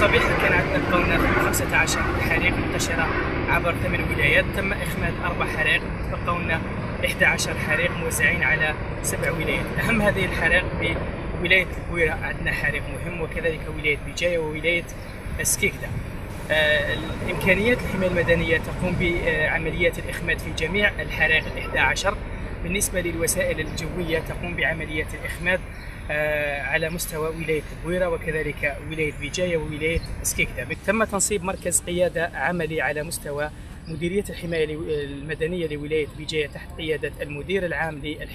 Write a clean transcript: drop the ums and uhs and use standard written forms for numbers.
صبيحة كان عندنا بقاونا 15 حريق منتشرة عبر 8 ولايات. تم إخماد 4 حرائق، بقاونا 11 حريق موزعين على 7 ولايات. أهم هذه الحرائق بولاية البويرة عندنا حريق مهم، وكذلك ولاية بجاية وولاية سكيكدا. إمكانيات الحماية المدنية تقوم بعمليات الإخماد في جميع الحرائق 11. بالنسبة للوسائل الجوية تقوم بعمليات الإخماد على مستوى ولاية البويرة وكذلك ولاية بجاية وولاية سكيكدا. تم تنصيب مركز قيادة عملي على مستوى مديرية الحماية المدنية لولاية بجاية تحت قيادة المدير العام